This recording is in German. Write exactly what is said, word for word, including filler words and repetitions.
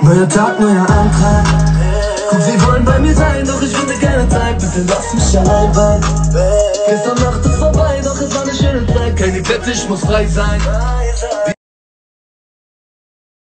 Neuer Tag, neuer Antrag. Guck, sie wollen bei mir sein, doch ich würde gerne Zeit. Bitte lass mich allein sein. Gestern Nacht ist vorbei, doch es war eine schöne Zeit. Keine Wette, ich muss frei sein.